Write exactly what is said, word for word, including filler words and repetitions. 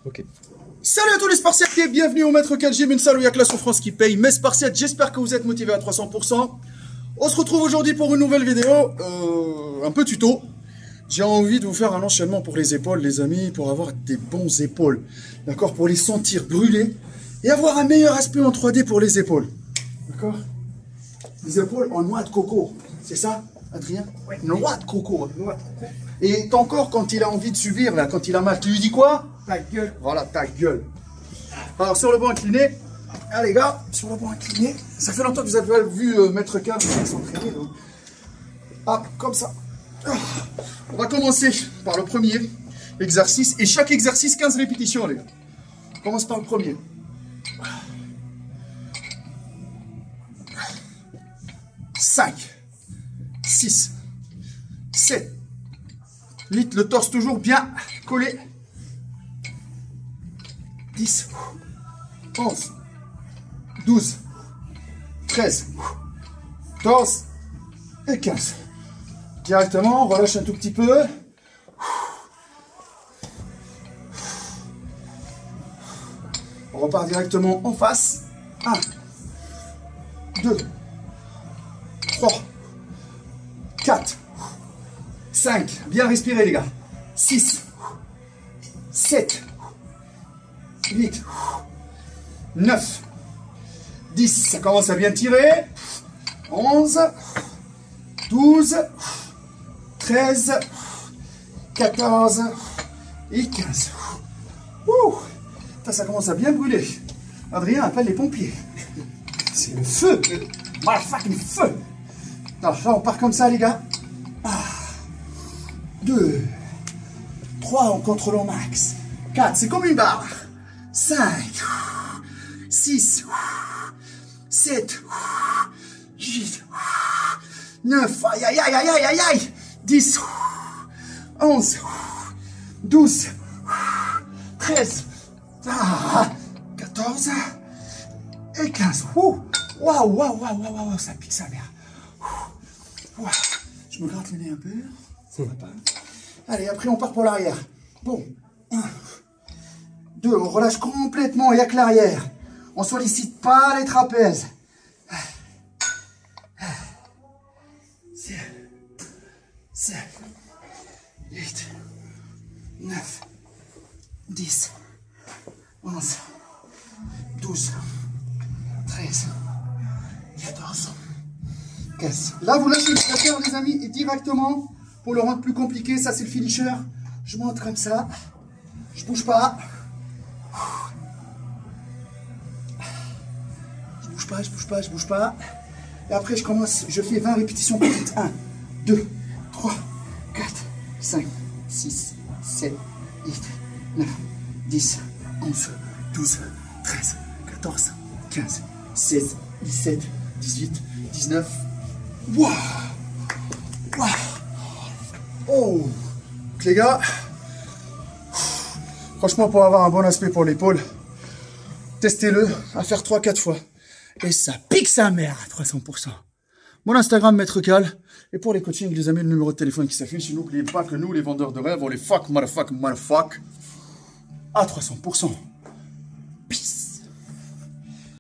Ok. Salut à tous les Spartiates et bienvenue au Maître Cal Gym, une salle où il y a que la souffrance qui paye. Mes Spartiates, j'espère que vous êtes motivés à trois cents pour cent. On se retrouve aujourd'hui pour une nouvelle vidéo, euh, un peu tuto. J'ai envie de vous faire un enchaînement pour les épaules, les amis, pour avoir des bons épaules. D'accord? Pour les sentir brûler et avoir un meilleur aspect en trois D pour les épaules. D'accord? Les épaules en noix de coco, c'est ça, Adrien? Oui. Noix de coco. Noix de coco. Et ton corps, quand il a envie de subir, là, quand il a mal, tu lui dis quoi? Ta gueule. Voilà, ta gueule. Alors, sur le banc incliné, ah les gars, sur le banc incliné, ça fait longtemps que vous avez vu euh, Maître Cal s'entraîner. Donc. Ah, comme ça. Ah. On va commencer par le premier exercice. Et chaque exercice, quinze répétitions, les gars. On commence par le premier. cinq, six, sept, huit, le torse toujours bien collé. dix, onze, douze, treize, quatorze et quinze. Directement, on relâche un tout petit peu. On repart directement en face. un, deux, trois, quatre, cinq, bien respirer les gars. six, sept, huit, neuf, dix, ça commence à bien tirer. onze, douze, treize, quatorze et quinze. Ouh, ça commence à bien brûler. Adrien appelle les pompiers. C'est le feu. Motherfucking feu. Alors là, on part comme ça, les gars. deux, trois, on contrôle au max. quatre, c'est comme une barre. cinq, six, sept, huit, neuf, aïe, aïe, aïe, aïe, aïe, aïe, dix, onze, douze, treize, quatorze et quinze. Waouh, waouh, waouh, waouh, waouh, ça pique sa mère. Wow. Je me gratte le nez un peu. Ça va pas. Allez, après on part pour l'arrière. Bon. un, deux, on relâche complètement, il n'y a que l'arrière. On ne sollicite pas les trapèzes. six, sept, huit, neuf, dix, onze, douze, treize, quatorze, quinze. Là, vous lâchez le trapèze, les amis, et directement, pour le rendre plus compliqué, ça c'est le finisher. Je monte comme ça. Je bouge pas. Je bouge pas, je bouge pas, je bouge pas. Et après, je commence, je fais vingt répétitions petites. un, deux, trois, quatre, cinq, six, sept, huit, neuf, dix, onze, douze, treize, quatorze, quinze, seize, dix-sept, dix-huit, dix-neuf. Waouh! Waouh! Oh! Donc, les gars, franchement, pour avoir un bon aspect pour l'épaule, testez-le à faire trois quatre fois. Et ça pique sa mère à trois cents pour cent. Mon Instagram, Maître Cal. Et pour les coachings, les amis, le numéro de téléphone qui s'affiche. N'oubliez pas que nous, les vendeurs de rêves, on les fuck, motherfuck, motherfuck, à trois cents pour cent.